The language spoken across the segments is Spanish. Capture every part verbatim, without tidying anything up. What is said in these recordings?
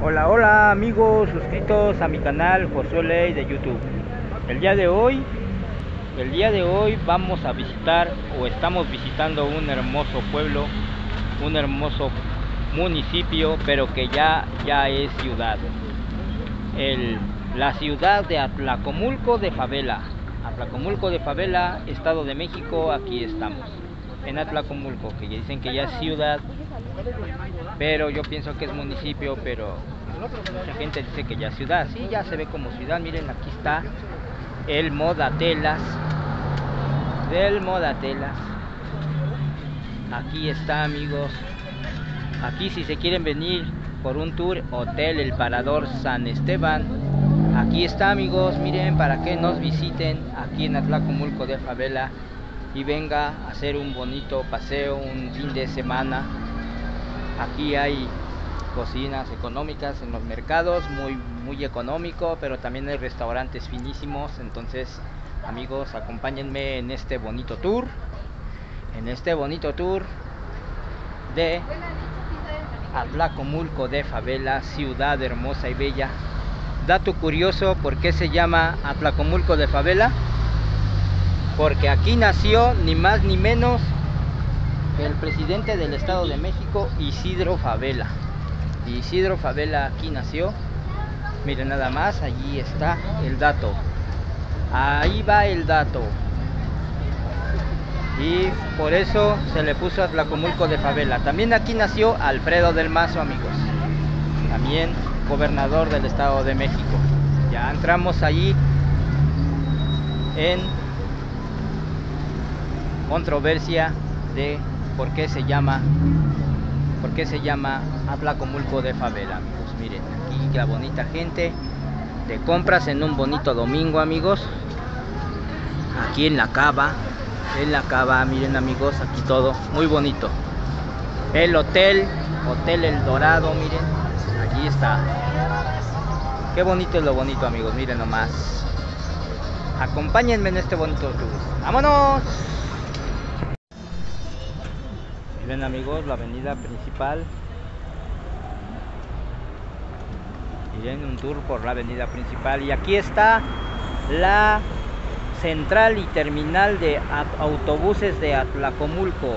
Hola, hola amigos suscritos a mi canal Josué Ley de YouTube. El día de hoy, el día de hoy vamos a visitar o estamos visitando un hermoso pueblo, un hermoso municipio, pero que ya, ya es ciudad. El, la ciudad de Atlacomulco de Favela. Atlacomulco de Favela, Estado de México, aquí estamos. En Atlacomulco, que ya dicen que ya es ciudad, pero yo pienso que es municipio, pero mucha gente dice que ya es ciudad. Sí, ya se ve como ciudad. Miren, aquí está el Modatelas, del Modatelas. Aquí está, amigos. Aquí, si se quieren venir por un tour, Hotel El Parador San Esteban, aquí está, amigos. Miren, para que nos visiten aquí en Atlacomulco de Favela y venga a hacer un bonito paseo, un fin de semana. Aquí hay cocinas económicas en los mercados, muy muy económico, pero también hay restaurantes finísimos. Entonces, amigos, acompáñenme en este bonito tour, en este bonito tour de Atlacomulco de Favela, ciudad hermosa y bella. Dato curioso, ¿por qué se llama Atlacomulco de Favela? Porque aquí nació ni más ni menos que el presidente del Estado de México, Isidro Favela. Isidro Favela aquí nació. Miren nada más, allí está el dato. Ahí va el dato. Y por eso se le puso Atlacomulco de Favela. También aquí nació Alfredo del Mazo, amigos. También gobernador del Estado de México. Ya entramos allí en controversia de por qué se llama por qué se llama Atlacomulco de Favela, amigos. Miren, aquí la bonita gente de compras en un bonito domingo, amigos. Aquí en la cava, en la cava, miren, amigos, aquí todo muy bonito. El hotel, Hotel El Dorado, miren, allí está. Qué bonito es lo bonito, amigos, miren nomás. Acompáñenme en este bonito tour. ¡Vámonos! Miren, amigos, la avenida principal. Miren, un tour por la avenida principal. Y aquí está la central y terminal de autobuses de Atlacomulco.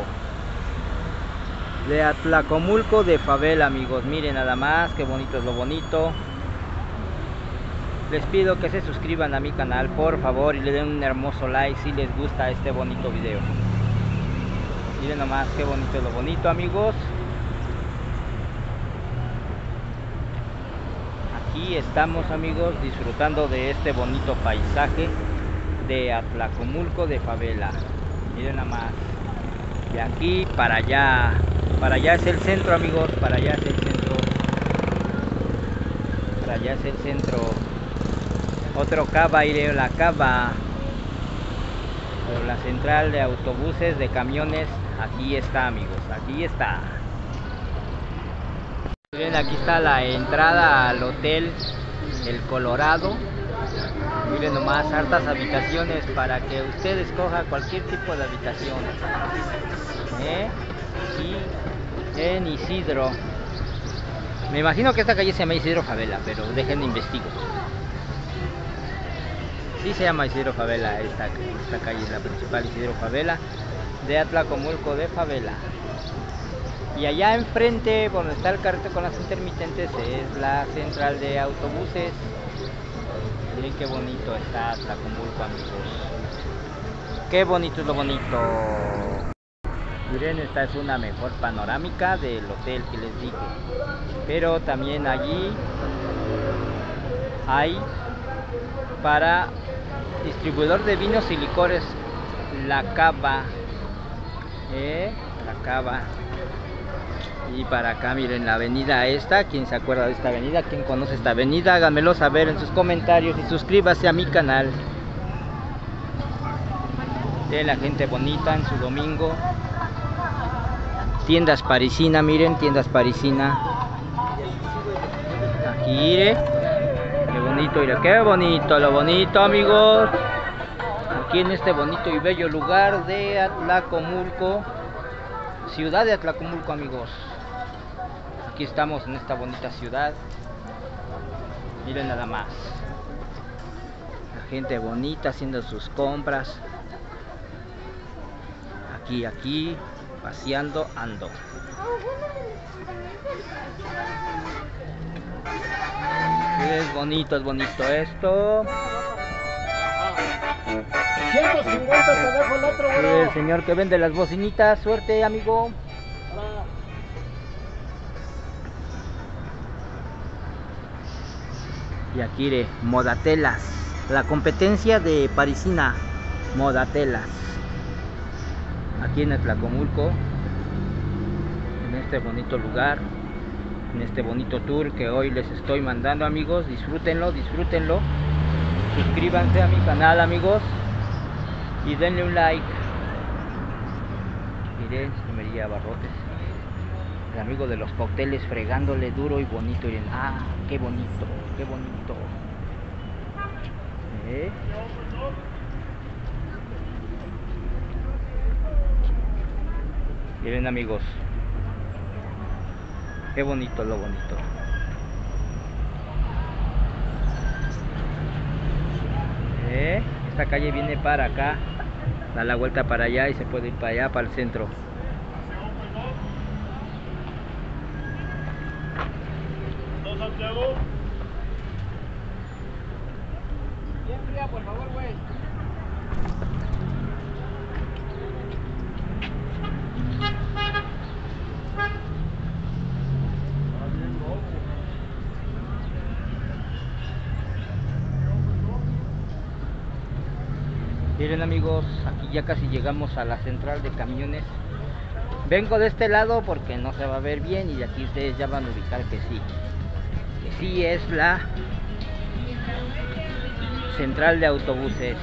De Atlacomulco de Favela, amigos. Miren nada más, qué bonito es lo bonito. Les pido que se suscriban a mi canal, por favor, y le den un hermoso like si les gusta este bonito video. Miren nomás qué bonito es lo bonito, amigos. Aquí estamos, amigos, disfrutando de este bonito paisaje de Atlacomulco de Favela. Miren nada más. De aquí para allá. Para allá es el centro, amigos. Para allá es el centro. Para allá es el centro. Otro cava, iré a la cava. Por la central de autobuses, de camiones. Aquí está, amigos, aquí está. Miren, aquí está la entrada al hotel El Colorado. Miren nomás, hartas habitaciones para que usted escoja cualquier tipo de habitación. ¿Eh? Aquí en Isidro. Me imagino que esta calle se llama Isidro Favela, pero dejen de investigar. Sí se llama Isidro Favela, esta, esta calle es la principal, Isidro Favela, de Atlacomulco de Favela. Y allá enfrente, donde está el carrito con las intermitentes, es la central de autobuses. Miren qué bonito está Atlacomulco, amigos. Qué bonito es lo bonito. Miren, esta es una mejor panorámica del hotel que les dije. Pero también allí hay para distribuidor de vinos y licores, la cava. ¿Eh? La cava. Y para acá, miren, la avenida esta. ¿Quién se acuerda de esta avenida? ¿Quién conoce esta avenida? Háganmelo saber en sus comentarios y suscríbase a mi canal. De la gente bonita en su domingo. Tiendas parisina, miren, tiendas parisina. Aquí, mire. Qué bonito, mire, qué bonito, lo bonito, amigos. Aquí en este bonito y bello lugar de Atlacomulco. Ciudad de Atlacomulco, amigos. Aquí estamos en esta bonita ciudad. Miren nada más. La gente bonita haciendo sus compras. Aquí, aquí, paseando ando. Es bonito, es bonito esto. ciento cincuenta te dejo el otro, Sí, güero. el señor que vende las bocinitas. Suerte, amigo. Y aquí de Modatelas, la competencia de parisina, Modatelas. Aquí en Atlacomulco, en este bonito lugar, en este bonito tour que hoy les estoy mandando, amigos. Disfrútenlo, disfrútenlo. Suscríbanse a mi canal, amigos, y denle un like. Miren, María Barrotes, el amigo de los cócteles, fregándole duro y bonito. Miren, ah, qué bonito, qué bonito. ¿Eh? Miren, amigos, qué bonito, lo bonito. ¿Eh? Esta calle viene para acá, da la vuelta para allá y se puede ir para allá, para el centro. Santiago. Bien fría, por favor, güey. Miren, amigos, aquí ya casi llegamos a la central de camiones. Vengo de este lado porque no se va a ver bien, y de aquí ustedes ya van a ubicar que sí, que sí es la central de autobuses.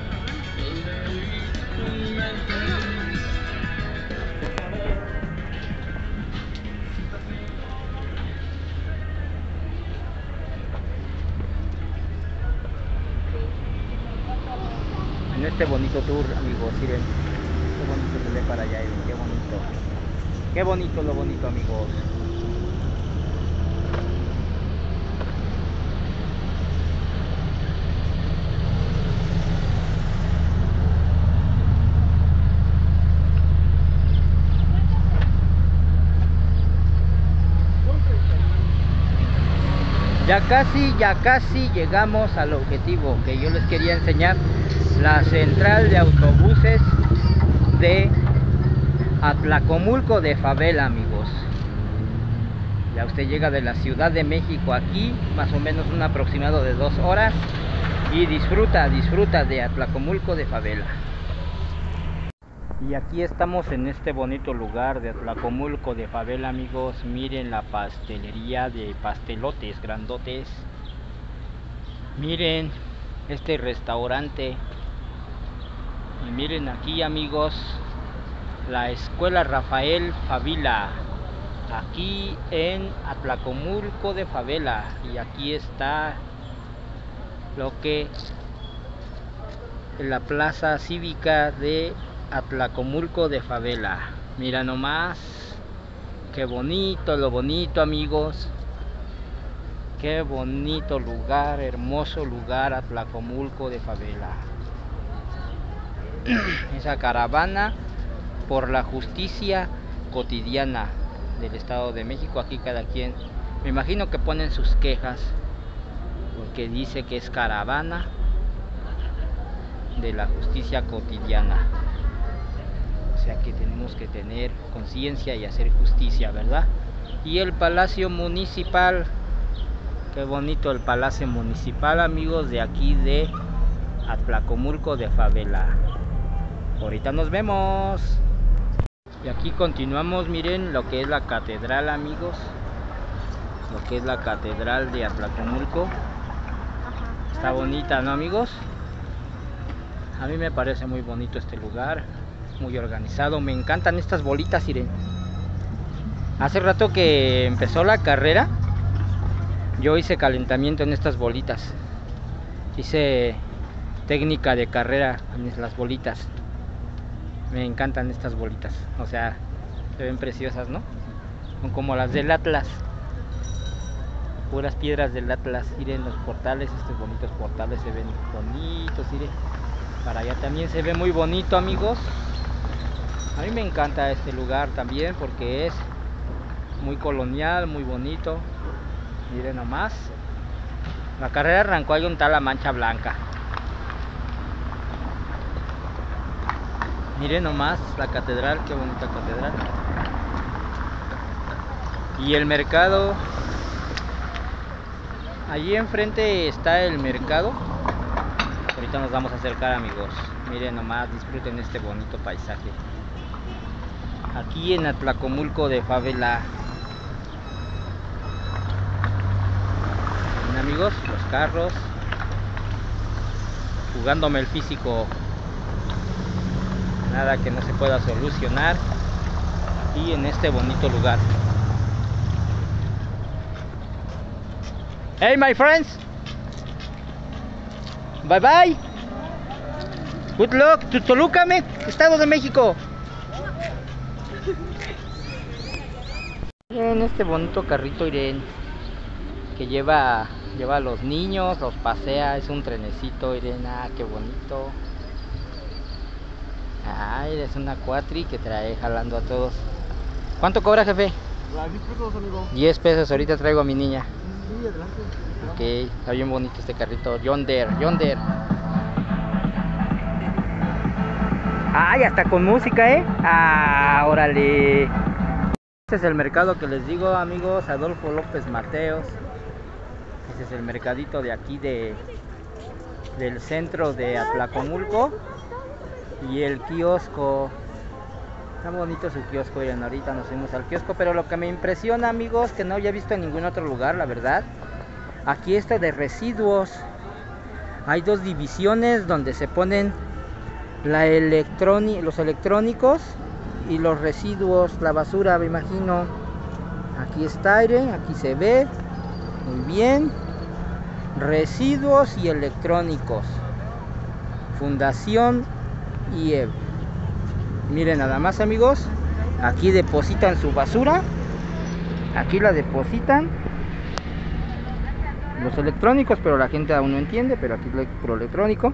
En este bonito tour, amigos, miren qué bonito se ve para allá, miren, qué bonito, qué bonito lo bonito, amigos. Ya casi, ya casi llegamos al objetivo que yo les quería enseñar, la central de autobuses de Atlacomulco de Favela, amigos. Ya usted llega de la Ciudad de México aquí, más o menos un aproximado de dos horas, y disfruta, disfruta de Atlacomulco de Favela. Y aquí estamos en este bonito lugar de Atlacomulco de Favela, amigos. Miren la pastelería de pastelotes grandotes. Miren este restaurante. Y miren aquí, amigos, la escuela Rafael Favela, aquí en Atlacomulco de Favela. Y aquí está lo que la plaza cívica de Atlacomulco de Favela. Mira nomás, qué bonito, lo bonito, amigos. Qué bonito lugar, hermoso lugar, Atlacomulco de Favela. Esa caravana por la justicia cotidiana del Estado de México. Aquí cada quien, me imagino que ponen sus quejas, porque dice que es caravana de la justicia cotidiana. O sea que tenemos que tener conciencia y hacer justicia, ¿verdad? Y el Palacio Municipal, qué bonito el Palacio Municipal, amigos, de aquí de Atlacomulco de Favela. Ahorita nos vemos. Y aquí continuamos, miren lo que es la catedral, amigos. Lo que es la catedral de Atlacomulco. Está bonita, ¿no, amigos? A mí me parece muy bonito este lugar, muy organizado. Me encantan estas bolitas, miren. Hace rato que empezó la carrera, yo hice calentamiento en estas bolitas. Hice técnica de carrera en las bolitas. Me encantan estas bolitas, o sea, se ven preciosas, ¿no? son como las del Atlas, puras piedras del Atlas. Miren los portales, estos bonitos portales se ven bonitos, miren. Para allá también se ve muy bonito, amigos. A mí me encanta este lugar también porque es muy colonial, muy bonito. Miren nomás. La carrera arrancó ahí un tal La Mancha Blanca. Miren nomás la catedral, qué bonita catedral. Y el mercado. Allí enfrente está el mercado. Ahorita nos vamos a acercar, amigos. Miren nomás, disfruten este bonito paisaje. Aquí en Atlacomulco de Favela. Miren, amigos, los carros. Jugándome el físico. Nada que no se pueda solucionar. Y en este bonito lugar. Hey, my friends. Bye bye. Good luck to Toluca, me, Estado de México. En este bonito carrito, Irene, que lleva lleva a los niños, los pasea, es un trenecito, Irene. Ah, qué bonito. Ay, es una cuatri que trae jalando a todos. ¿Cuánto cobra, jefe? diez pesos, amigo. diez pesos, ahorita traigo a mi niña. Sí, adelante. Ok, está bien bonito este carrito. Yonder, Yonder. Ay, hasta con música, ¿eh? Ah, órale. Este es el mercado que les digo, amigos. Adolfo López Mateos. Este es el mercadito de aquí de del centro de Atlacomulco. Y el kiosco. Está bonito su kiosco. Miren, ahorita nos fuimos al kiosco. Pero lo que me impresiona, amigos, que no había visto en ningún otro lugar, la verdad. Aquí está de residuos. Hay dos divisiones donde se ponen la electróni- los electrónicos y los residuos, la basura, me imagino. Aquí está aire, aquí se ve. Muy bien. Residuos y electrónicos. Fundación I E B. Miren nada más, amigos. Aquí depositan su basura. Aquí la depositan. Los electrónicos, pero la gente aún no entiende, pero aquí es puro electrónico.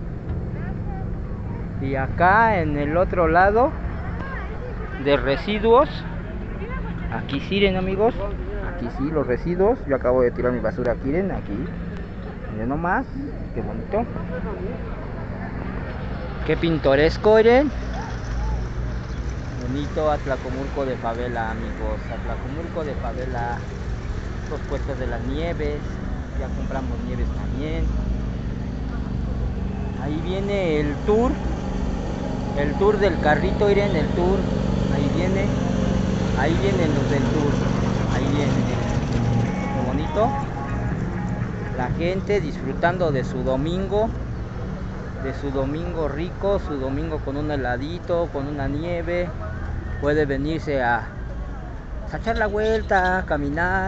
Y acá en el otro lado de residuos, aquí sí, miren, amigos, aquí sí los residuos. Yo acabo de tirar mi basura aquí, miren, aquí. Miren nomás, qué bonito. Qué pintoresco, miren. Bonito Atlacomulco de Favela, amigos. Atlacomulco de Favela. Los puestos de las nieves. Ya compramos nieves también. Ahí viene el tour. El tour del carrito, miren, el tour. Ahí viene. Ahí vienen los del tour. Ahí vienen. Qué bonito. La gente disfrutando de su domingo. De su domingo rico. Su domingo con un heladito, con una nieve. Puede venirse a, a echar la vuelta, a caminar.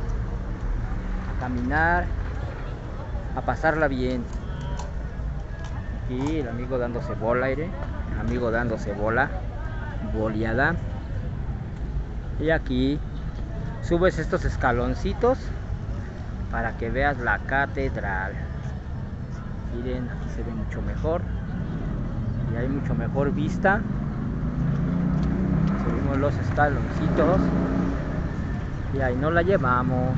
Caminar, a pasarla bien. Aquí el amigo dándose bola, aire, el amigo dándose bola, boleada. Y aquí subes estos escaloncitos para que veas la catedral. Miren, aquí se ve mucho mejor y hay mucho mejor vista. Subimos los escaloncitos y ahí nos la llevamos.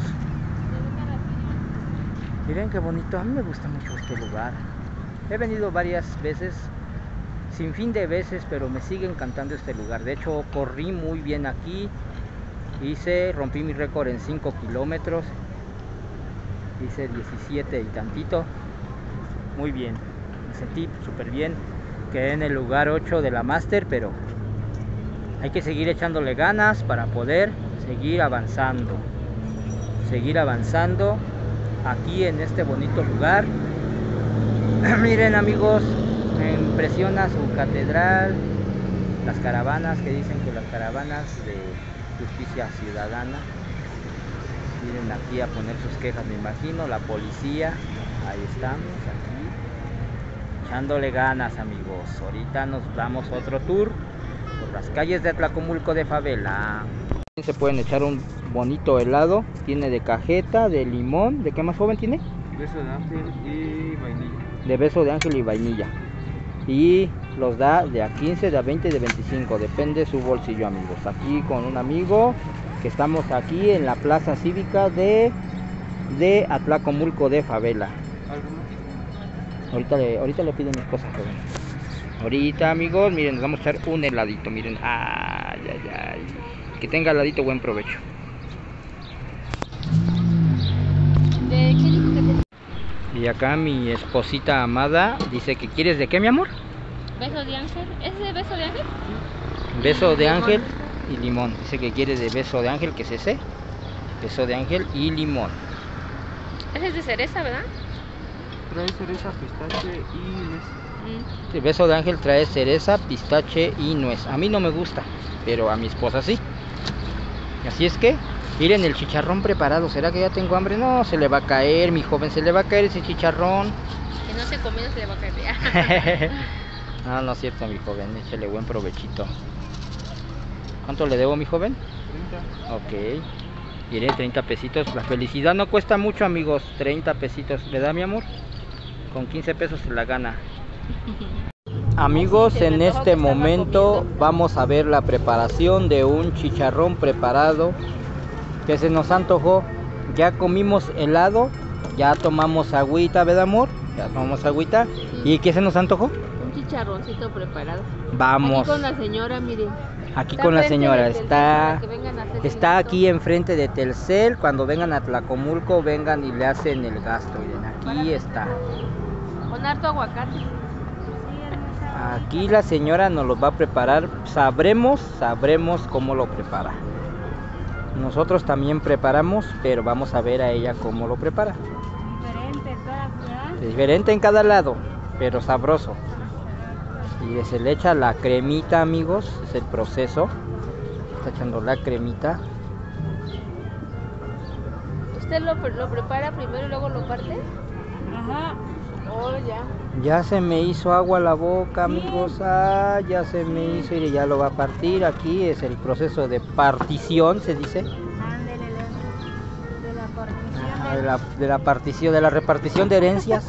Miren qué bonito, a mí me gusta mucho este lugar. He venido varias veces, sin fin de veces, pero me sigue encantando este lugar. De hecho, corrí muy bien aquí. Hice, rompí mi récord en cinco kilómetros. Hice diecisiete y tantito. Muy bien, me sentí súper bien. Quedé en el lugar ocho de la Master, pero hay que seguir echándole ganas para poder seguir avanzando. Seguir avanzando. Aquí en este bonito lugar. Miren, amigos, me impresiona su catedral, las caravanas que dicen que las caravanas de justicia ciudadana. Miren aquí a poner sus quejas, me imagino, la policía. Ahí estamos, aquí echándole ganas, amigos. Ahorita nos damos otro tour por las calles de Atlacomulco de Favela. Se pueden echar un bonito helado. Tiene de cajeta, de limón. ¿De qué más, joven, tiene? Beso de ángel y vainilla. De beso de ángel y vainilla. Y los da de a quince, de a veinte, de veinticinco. Depende de su bolsillo, amigos. Aquí con un amigo que estamos aquí en la plaza cívica de, de Atlacomulco de Favela. ¿Algo más? Ahorita le, ahorita le piden mis cosas, joven. Ahorita, amigos, miren, nos vamos a echar un heladito. Miren, ay, ay, ay. Que tenga heladito, buen provecho. ¿De qué dijo que te... Y acá mi esposita amada dice que quieres de qué, mi amor. ¿Beso de ángel? ¿Es de beso de ángel? Beso de ángel y limón. Dice que quiere de beso de ángel, que es ese. Beso de ángel y limón. Ese es de cereza, ¿verdad? Trae cereza, pistache y nuez. Mm. El beso de ángel trae cereza, pistache y nuez. A mí no me gusta, pero a mi esposa sí. Así es que, miren el chicharrón preparado. ¿Será que ya tengo hambre? No, se le va a caer, mi joven, se le va a caer ese chicharrón. Que no se comió, se le va a caer. No, no es cierto, mi joven, échale buen provechito. ¿Cuánto le debo, mi joven? treinta. Ok. Mire, treinta pesitos. La felicidad no cuesta mucho, amigos. treinta pesitos. ¿Le da, mi amor? Con quince pesos se la gana. Amigos, en este momento vamos a ver la preparación de un chicharrón preparado que se nos antojó. Ya comimos helado, ya tomamos agüita, ¿verdad, amor? Ya tomamos agüita. Sí. ¿Y qué se nos antojó? Un chicharroncito preparado. Vamos. Aquí con la señora, miren. Aquí Está con la frente señora, de Telcel está, para que vengan a hacer está el aquí enfrente de Telcel. Cuando vengan a Tlacomulco, vengan y le hacen el gasto. Miren, aquí está. Con harto aguacate. Aquí la señora nos lo va a preparar. Sabremos, sabremos cómo lo prepara. Nosotros también preparamos, pero vamos a ver a ella cómo lo prepara. Diferente en todas, ¿verdad? Diferente en cada lado, pero sabroso. Y se le echa la cremita, amigos. Es el proceso. Está echando la cremita. ¿Usted lo, lo prepara primero y luego lo parte? Ajá. Oh, ya. Ya se me hizo agua la boca, amigos. Ah, ya se me hizo y ya lo va a partir. Aquí es el proceso de partición, se dice. Ándele, de la partición. Ah, de, la, de la partición, de la repartición de herencias.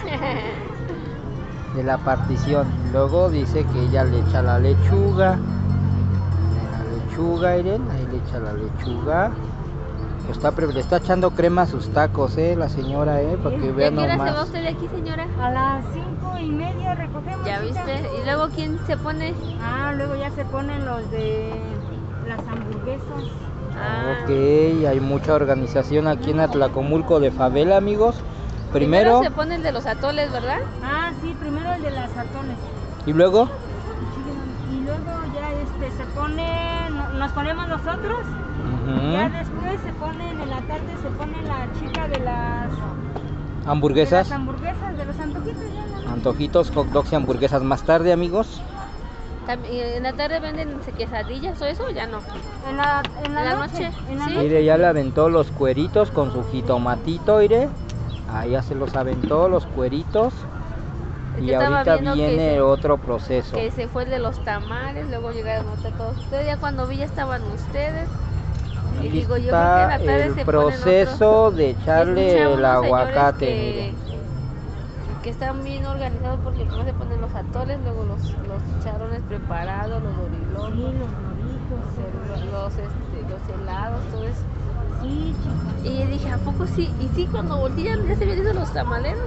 De la partición. Luego dice que ella le echa la lechuga. La lechuga, Irene. Ahí le echa la lechuga. Lo está, pre- le está echando crema a sus tacos, eh, la señora, eh, para que ¿Y a vean qué hora se va nomás. usted de aquí, señora? A las cinco y media recogemos. Ya hija. viste. ¿Y luego quién se pone? Ah, luego ya se ponen los de las hamburguesas. Ah. Ok, hay mucha organización aquí en Atlacomulco de Favela, amigos. Primero, se pone el de los atoles, ¿verdad? Ah, sí, primero el de las atones. y luego, Y luego ya este se pone, no- nos ponemos nosotros. ujú, Ya después se ponen, en la tarde se pone la chica de las, de hamburguesas, las hamburguesas, de los antojitos ya. ¿No? antojitos, hot dogs y hamburguesas más tarde, amigos. Tam- y ¿En la tarde venden quesadillas o eso? Ya no. En la, en la, ¿En la noche, noche? En la Sí. noche. Mire, ya le aventó los cueritos con su jitomatito, mire. Ahí ya se los aventó los cueritos. Es Y que estaba ahorita viendo que viene se- otro proceso. Que se fue el de los tamales, luego llegaron otra todos ustedes. Ya cuando vi ya estaban ustedes. Y Aquí digo, yo creo que está en la tarde el se proceso ponen otros. de echarle Escuchaba el unos señores aguacate, que, mire. que están bien organizados porque primero se ponen los atoles, luego los, los chicharrones preparados, los Sí, dorilocos, los doritos. los, los, este, los helados, todo eso. Sí, chicos. Y dije, ¿a poco sí? Y sí, cuando voltean ya se ven esos los tamaleros.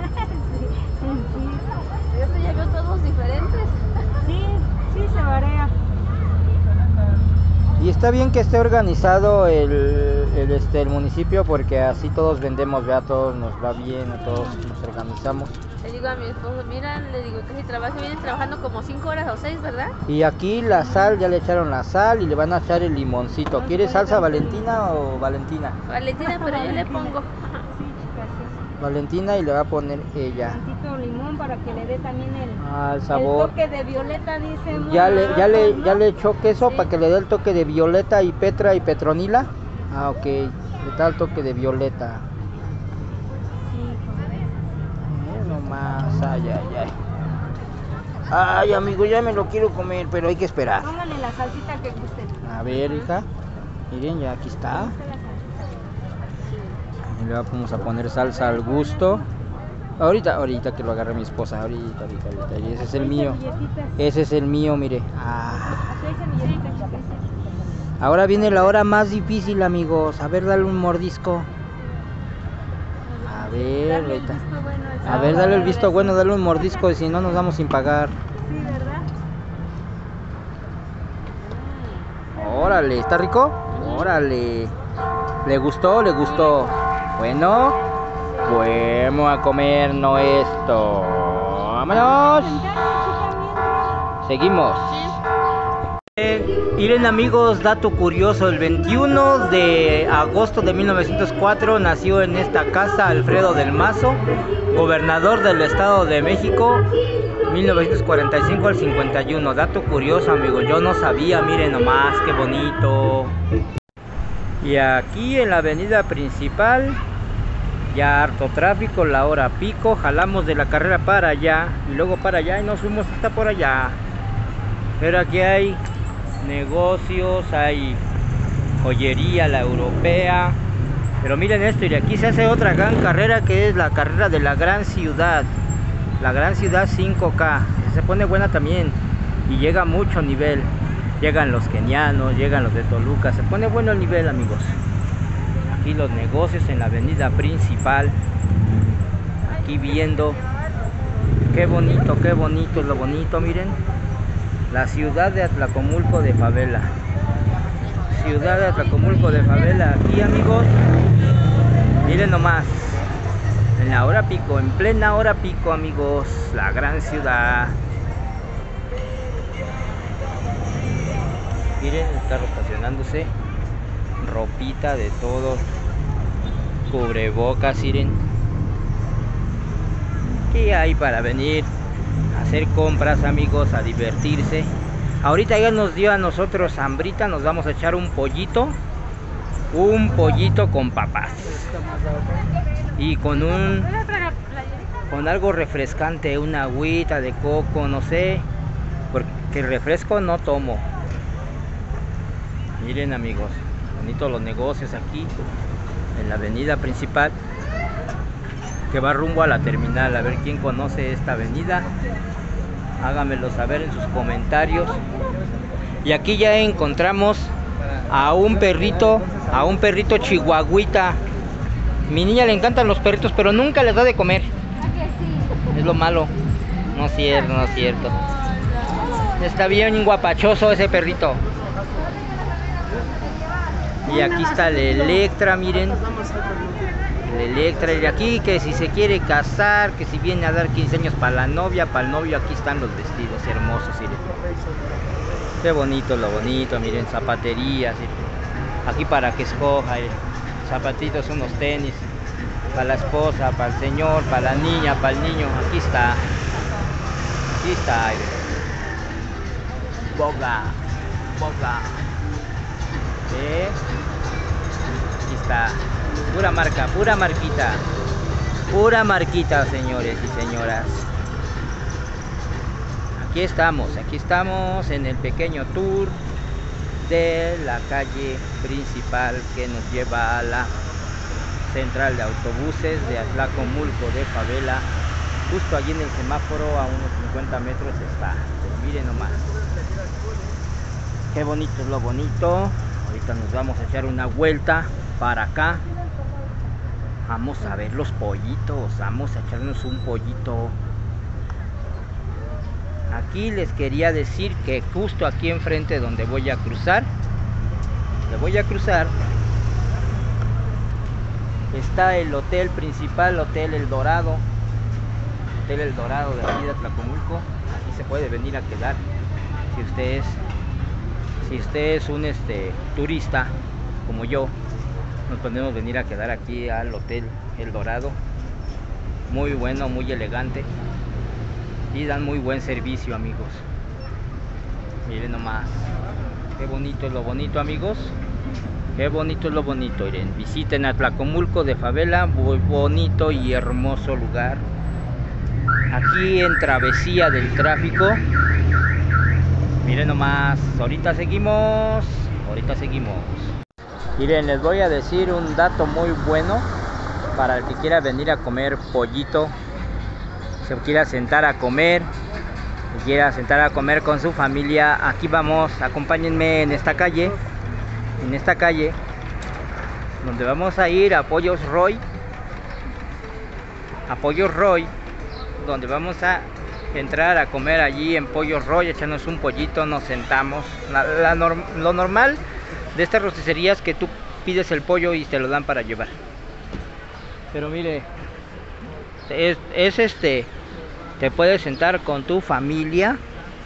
Sí, Yo ya veo todos diferentes. sí, sí, se varía. Y está bien que esté organizado el, el, este, el municipio porque así todos vendemos, vea, todos nos va bien, a todos nos organizamos. Le digo a mi esposo, mira, le digo que si trabajo, vienen trabajando como cinco horas o seis, ¿verdad? Y aquí la sal, ya le echaron la sal y le van a echar el limoncito. ¿Quieres salsa Valentina o Valentina? Valentina, pero yo le pongo. Sí, chicas, sí. Valentina y le va a poner ella. Tantito limón para que le dé también el, Ah, el el sabor. toque de violeta, dice. Ya le, ya le, ¿no? ya le echó queso Sí. para que le dé el toque de violeta y petra y petronila. Ah, ok. Le da el toque de violeta. Sí, Eh, nomás, ay, ay, ay. Ay, amigo, ya me lo quiero comer, pero hay que esperar. póngale la salsita que guste. A ver, hija. Miren, ya aquí está. Y le vamos a poner salsa al gusto. Ahorita, ahorita que lo agarre mi esposa. Ahorita, ahorita, ahorita. Y ese es el mío. Ese es el mío, mire. Ah. Ahora viene la hora más difícil, amigos. A ver, dale un mordisco. A ver, ahorita. A ver, dale el visto bueno, dale un mordisco. Y si no, nos vamos sin pagar. Sí, ¿verdad? Órale, ¿está rico? Órale. ¿Le gustó? ¿Le gustó? Bueno, vamos a comernos esto. ¡Vámonos! Seguimos. Eh, miren, amigos, dato curioso. El veintiuno de agosto de mil novecientos cuatro nació en esta casa Alfredo del Mazo, gobernador del Estado de México, mil novecientos cuarenta y cinco al cincuenta y uno. Dato curioso, amigos, yo no sabía. Miren nomás, qué bonito. Y aquí en la avenida principal, ya harto tráfico, la hora pico. Jalamos de la carrera para allá y luego para allá y nos fuimos hasta por allá. Pero aquí hay negocios, hay joyería, la europea. Pero miren esto, y de aquí se hace otra gran carrera, que es la carrera de la gran ciudad. La gran ciudad cinco K. Se pone buena también y llega a mucho nivel. Llegan los kenianos, llegan los de Toluca. Se pone bueno el nivel, amigos. Aquí los negocios en la avenida principal. Aquí viendo. Qué bonito, qué bonito, lo bonito, miren. La ciudad de Atlacomulco de Favela. Ciudad de Atlacomulco de Favela. Aquí, amigos. Miren nomás. En la hora pico, en plena hora pico, amigos. La gran ciudad. Miren, el carro estacionándose. Ropita de todo. Cubrebocas, miren. ¿Qué hay para venir a hacer compras, amigos? A divertirse. Ahorita ya nos dio a nosotros hambrita. Nos vamos a echar un pollito. Un pollito con papas. Y con un... con algo refrescante. Una agüita de coco, no sé. Porque el refresco no tomo. Miren, amigos, bonitos los negocios aquí en la avenida principal que va rumbo a la terminal. A ver quién conoce esta avenida, háganmelo saber en sus comentarios. Y aquí ya encontramos a un perrito, a un perrito chihuahuita. Mi niña le encantan los perritos, pero nunca les da de comer. Es lo malo. No es cierto, no es cierto. Está bien guapachoso ese perrito. Y aquí está el Electra, miren. El Electra. Y aquí que si se quiere casar, que si viene a dar quince años para la novia, para el novio, aquí están los vestidos hermosos, miren. Qué bonito, lo bonito, miren, zapaterías. Miren. Aquí para que escoja, miren. Zapatitos, unos tenis. Para la esposa, para el señor, para la niña, para el niño. Aquí está. Aquí está, miren. Boga. Boga. ¿Eh? Aquí está, pura marca, pura marquita, pura marquita, señores y señoras. Aquí estamos, aquí estamos en el pequeño tour de la calle principal que nos lleva a la central de autobuses de Atlacomulco de Favela. Justo allí en el semáforo, a unos cincuenta metros está. Pero miren nomás, qué bonito es lo bonito. Ahorita nos vamos a echar una vuelta para acá. Vamos a ver los pollitos. Vamos a echarnos un pollito. Aquí les quería decir que justo aquí enfrente donde voy a cruzar, le voy a cruzar, está el hotel principal, Hotel El Dorado. Hotel El Dorado de la vida de Atlacomulco. Aquí se puede venir a quedar si ustedes Si usted es un este turista como yo, nos podemos venir a quedar aquí al Hotel El Dorado. Muy bueno, muy elegante y dan muy buen servicio, amigos. Miren nomás, qué bonito es lo bonito, amigos. Qué bonito es lo bonito. Miren, visiten Atlacomulco de Favela, muy bonito y hermoso lugar. Aquí en travesía del tráfico. Miren nomás, ahorita seguimos, ahorita seguimos. Miren, les voy a decir un dato muy bueno para el que quiera venir a comer pollito, se quiera sentar a comer, se quiera sentar a comer con su familia. Aquí vamos, acompáñenme en esta calle, en esta calle, donde vamos a ir a Pollos Roy, a Pollos Roy, donde vamos a entrar a comer allí en Pollos Roy, echarnos un pollito, nos sentamos. La, la norm, lo normal de estas rosticerías es que tú pides el pollo y te lo dan para llevar. Pero mire, es, es este, te puedes sentar con tu familia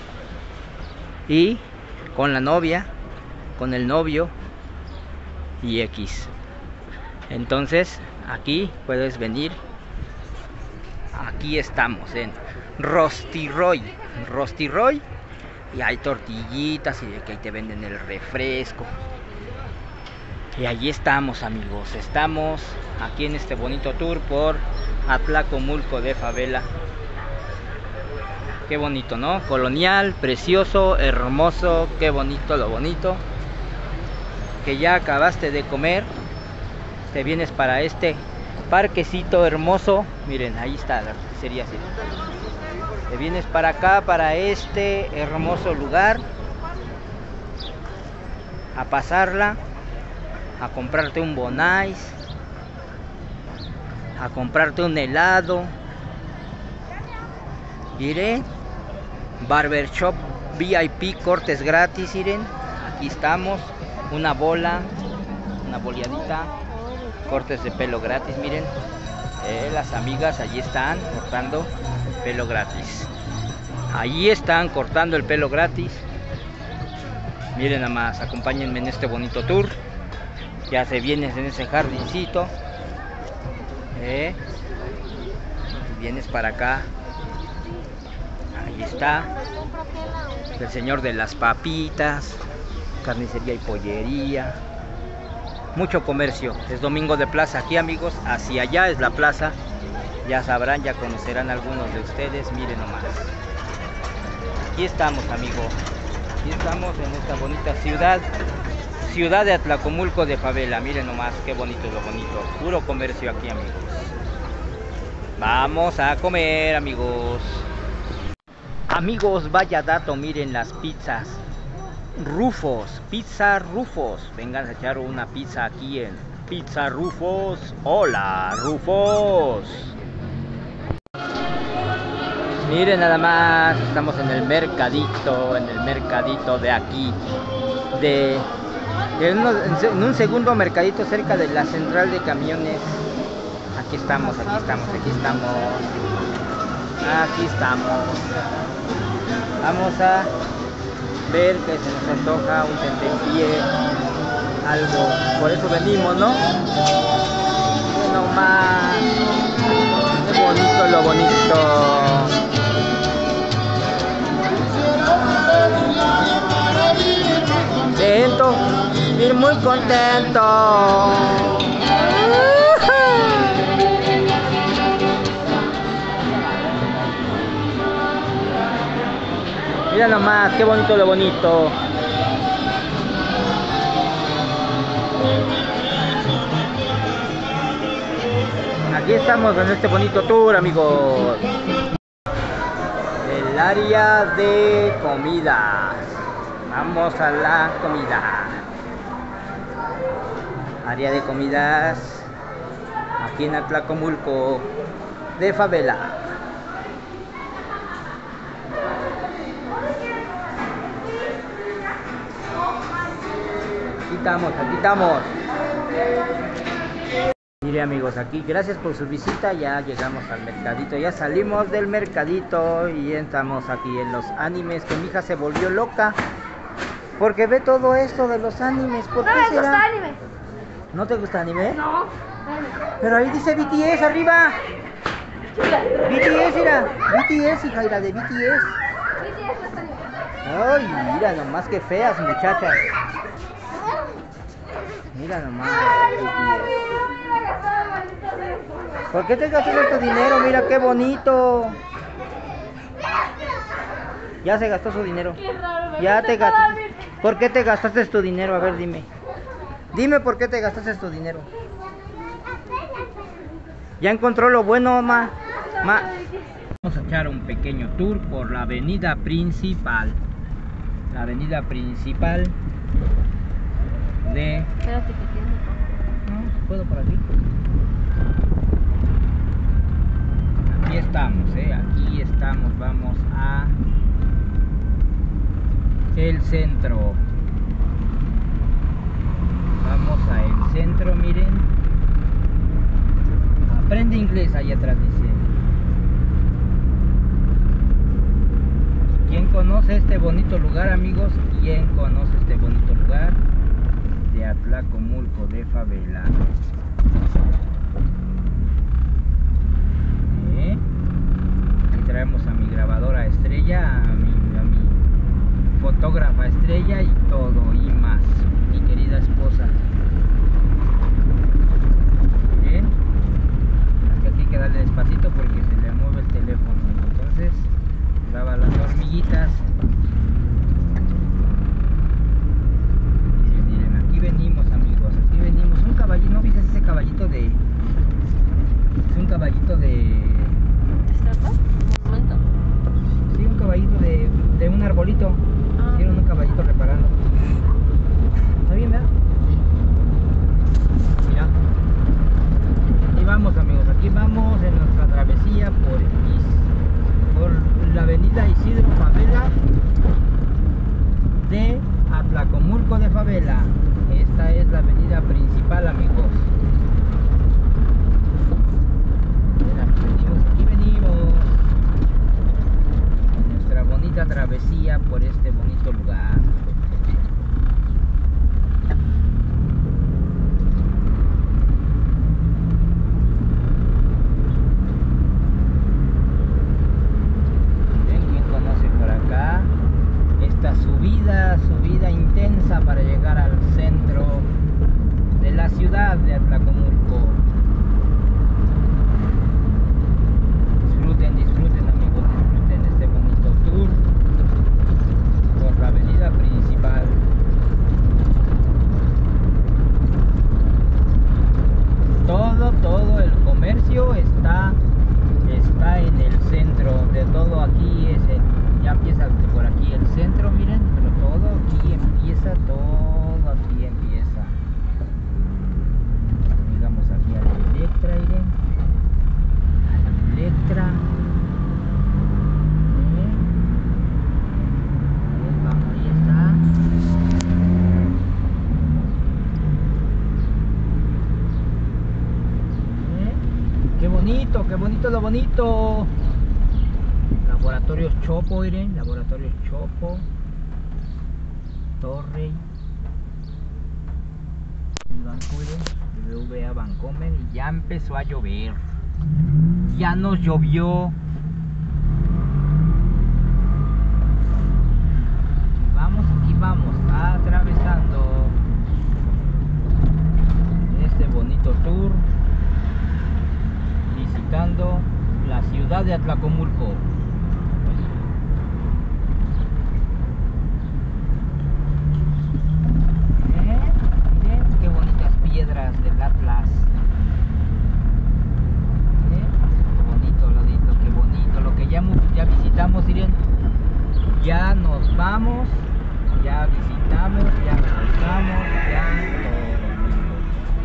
y con la novia, con el novio y X. Entonces, aquí puedes venir. Aquí estamos en Rosti Roy, Rosti Roy, y hay tortillitas y de que ahí te venden el refresco. Y allí estamos, amigos, estamos aquí en este bonito tour por Atlacomulco de Favela. Qué bonito, ¿no? Colonial, precioso, hermoso, qué bonito lo bonito. Que ya acabaste de comer, te vienes para este parquecito hermoso. Miren, ahí está la roticería, así. Te vienes para acá, para este hermoso lugar, a pasarla, a comprarte un bonais, a comprarte un helado. Miren, Barbershop V I P, cortes gratis, miren, aquí estamos, una bola, una boleadita, cortes de pelo gratis, miren, eh, las amigas allí están cortando pelo gratis, allí están cortando el pelo gratis. Miren nada más, acompáñenme en este bonito tour. Ya se vienes en ese jardincito, eh, vienes para acá, ahí está el señor de las papitas, carnicería y pollería, mucho comercio. Es domingo de plaza aquí, amigos, hacia allá es la plaza, ya sabrán, ya conocerán algunos de ustedes. Miren nomás, aquí estamos, amigos, aquí estamos en esta bonita ciudad, ciudad de Atlacomulco de Favela. Miren nomás qué bonito es lo bonito, puro comercio aquí, amigos. Vamos a comer, amigos. Amigos, vaya dato, miren las pizzas Rufos, Pizza Rufos. Vengan a echar una pizza aquí en Pizza Rufos. Hola, Rufos. Miren nada más, estamos en el mercadito, en el mercadito de aquí, de, de uno, en un segundo mercadito cerca de la central de camiones. Aquí estamos, aquí estamos, aquí estamos, aquí estamos. Vamos a ver que se nos antoja un tentempié, algo, por eso venimos, ¿no? Bueno, más, qué bonito lo bonito. Contento, ir muy contento. Mira nomás, qué bonito lo bonito. Aquí estamos en este bonito tour, amigos. El área de comida. Vamos a la comida. Área de comidas aquí en Atlacomulco de Favela. Aquí estamos, aquí estamos. Mire, amigos, aquí gracias por su visita. Ya llegamos al mercadito, ya salimos del mercadito y estamos aquí en los animes, que mi hija se volvió loca porque ve todo esto de los animes. ¿Por qué No me será? gusta anime. ¿No te gusta anime? No. Pero ahí dice B T S arriba. B T S, mira. B T S, hija, mira, de B T S. Ay, mira nomás que feas, muchachas. Mira nomás. B T S. ¿Por qué te gastaste tu dinero? Mira qué bonito. Ya se gastó su dinero. Qué raro, me Ya gusta te toda gastaste. mi- ¿Por qué te gastaste tu dinero? A ver, dime. Dime por qué te gastaste tu dinero. Ya encontró lo bueno, ma. ma. Vamos a echar un pequeño tour por la avenida principal. La avenida principal de... Espérate que tienes que... No, ¿puedo por aquí? Aquí estamos, eh. Aquí estamos. Vamos a... el centro. Vamos a el centro, miren. Aprende inglés, ahí atrás dice. ¿Quién conoce este bonito lugar, amigos? ¿Quién conoce este bonito lugar? De Atlacomulco de Favela. ¿Eh? Aquí traemos a mi grabadora estrella, a mi, a mi fotógrafa estrella y todo y más. Mi querida esposa. ¿Eh? Es que aquí hay que darle despacito porque se le mueve el teléfono. Entonces, graba las hormiguitas. Miren, miren, aquí venimos, amigos. Aquí venimos. Un caballito, ¿no viste ese caballito de... Es un caballito de... ¿Estatua? Un momento. Sí, un caballito de, de un arbolito. Ah. Hicieron un caballito reparando. ¿Está bien, verdad? Mira. Aquí vamos, amigos. Aquí vamos en nuestra travesía por, por la avenida Isidro Favela de Atlacomulco de Favela. Esta es la avenida principal, amigos. Mira, aquí venimos, aquí venimos. En nuestra bonita travesía por este bonito lugar. Esta subida, subida intensa para llegar al centro de la ciudad de Atlacomulco. Disfruten, disfruten, amigos, disfruten este bonito tour por la avenida principal. Todo, todo el comercio está, está en el centro de todo aquí. Es el, ya empieza por aquí el centro, miren, pero todo aquí empieza, todo aquí empieza. Llegamos aquí a la Electra, miren, a la Electra. ¿Eh? Ahí vamos, ahí está. ¿Eh? Qué bonito, qué bonito lo bonito. Laboratorios Chopo, miren, Laboratorios Chopo, Torre, el banco, miren, B B V A Bancomer, y ya empezó a llover, ya nos llovió. Y vamos, aquí vamos, atravesando este bonito tour, visitando la ciudad de Atlacomulco. Piedras del Atlas. ¿Eh? Qué bonito, lo bonito, qué bonito. Lo que ya, ya visitamos, miren. Ya nos vamos. Ya visitamos, ya regresamos, ya todo, amigos.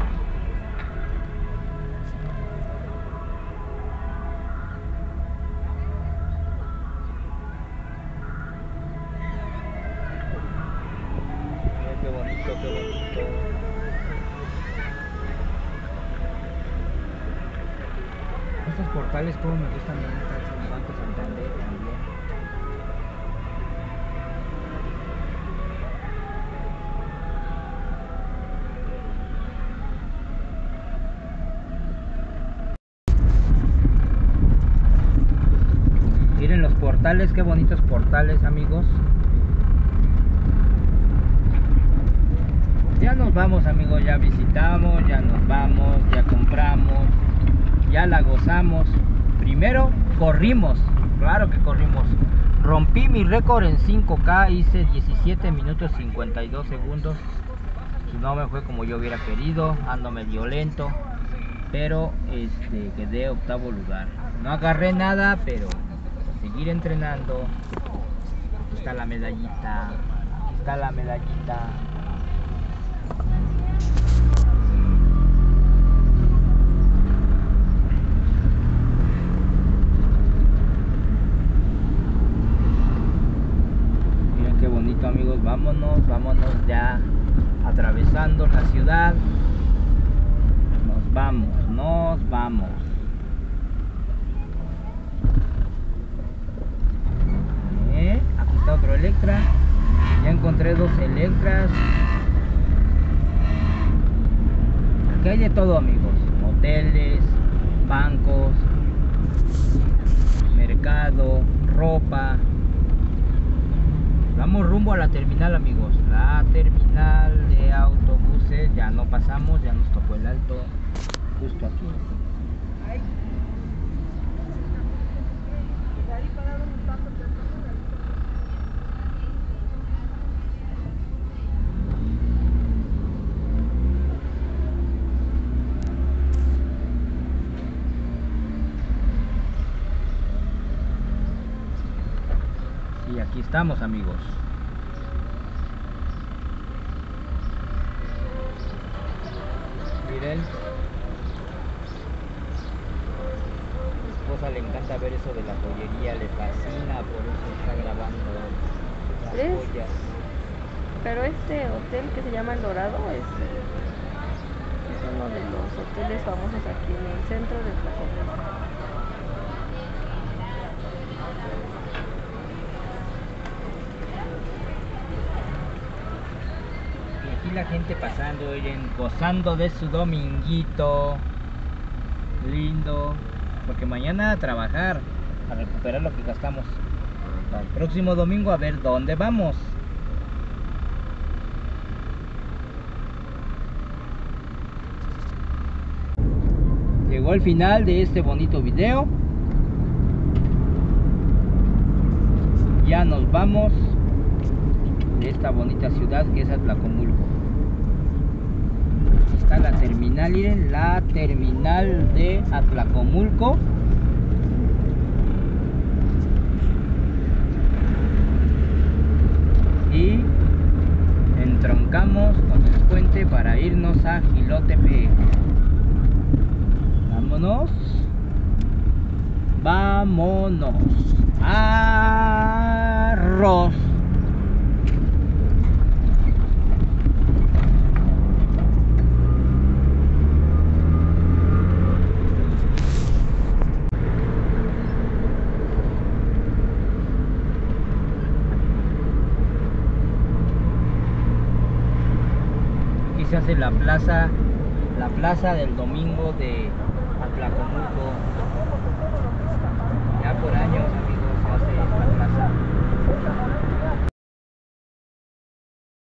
Mira qué bonito, qué bonito. Estos portales como me gustan, en el Banco Santander también. Miren los portales, qué bonitos portales, amigos. Ya nos vamos, amigos, ya visitamos, ya nos vamos, ya compramos. Ya la gozamos. Primero corrimos, claro que corrimos. Rompí mi récord en cinco K, hice diecisiete minutos cincuenta y dos segundos. no me fue como yo hubiera querido, ando medio lento, pero este quedé octavo lugar. No agarré nada, pero seguir entrenando. Aquí está la medallita, aquí está la medallita. Miren qué bonito, amigos. Vámonos, vámonos ya atravesando la ciudad. Nos vamos, nos vamos. ¿Eh? Aquí está otro Electra. Ya encontré dos Electras. Aquí hay de todo, amigos. Hoteles, bancos, mercado, ropa. Vamos rumbo a la terminal, amigos. La terminal de autobuses. Ya no pasamos, ya nos tocó el alto. Justo aquí. Y aquí estamos, amigos. Miren. A mi esposa le encanta ver eso de la joyería, le fascina, por eso está grabando las ¿Ves? joyas. Pero este hotel que se llama El Dorado es, es uno de los hoteles famosos aquí en el centro de Tlacomulco. Y aquí la gente pasando, miren, gozando de su dominguito lindo, porque mañana a trabajar, a recuperar lo que gastamos. Para el próximo domingo a ver dónde vamos. Llegó el final de este bonito video. Ya nos vamos de esta bonita ciudad que es Atlacomulco. Aquí está la terminal, miren, la terminal de Atlacomulco. Y entroncamos con el puente para irnos a Jilotepec. Vámonos. Vámonos. Arroz. Aquí se hace la plaza, la plaza del domingo de Atlacomulco.